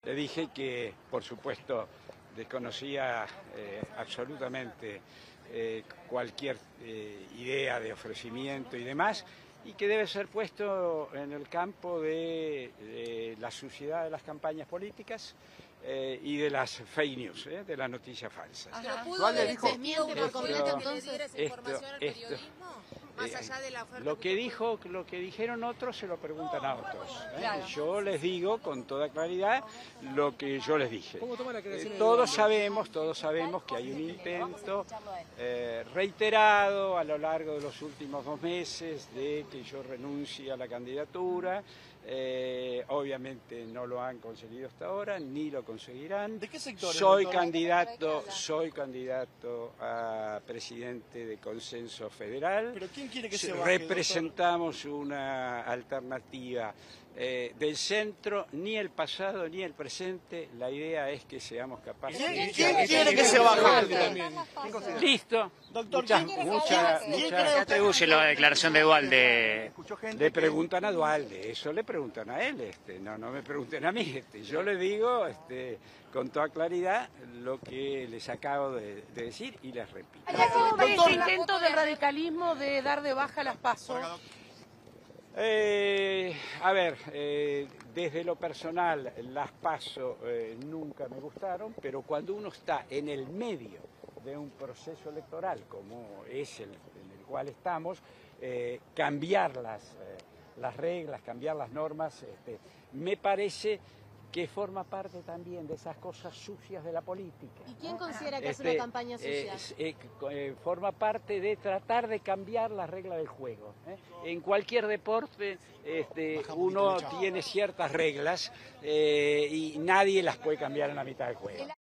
Le dije que, por supuesto, desconocía absolutamente cualquier idea de ofrecimiento y demás, y que debe ser puesto en el campo de la suciedad de las campañas políticas y de las fake news, de las noticias falsas. ¿Pero pudo desmiente por completo que le diera esa información al periodismo? Más allá de la oferta lo que dijeron otros se lo preguntan a otros. Claro. Yo les digo con toda claridad lo que yo les dije. ¿Cómo toma la creación Todos sabemos que hay un intento reiterado a lo largo de los últimos 2 meses de que yo renuncie a la candidatura. Obviamente no lo han conseguido hasta ahora, ni lo conseguirán. ¿De qué sector? Soy candidato a presidente de Consenso Federal. ¿Pero quién quiere que se baje, Representamos una alternativa del centro, ni el pasado ni el presente. La idea es que seamos capaces de... ¿Quién quiere que se baje? Listo. Doctor, ¿Qué atribuye la declaración de Duhalde? Le preguntan a Duhalde, eso le preguntan a él, no me pregunten a mí. Yo le digo con toda claridad lo que les acabo de decir y les repito. ¿Cómo ve ese intento del radicalismo de dar de baja las PASO? Desde lo personal, las PASO nunca me gustaron, pero cuando uno está en el medio de un proceso electoral como es en el cual estamos, cambiar las reglas, cambiar las normas, me parece que forma parte también de esas cosas sucias de la política. ¿Y quién considera que hace una campaña sucia? Forma parte de tratar de cambiar las reglas del juego. En cualquier deporte uno tiene ciertas reglas y nadie las puede cambiar en la mitad del juego.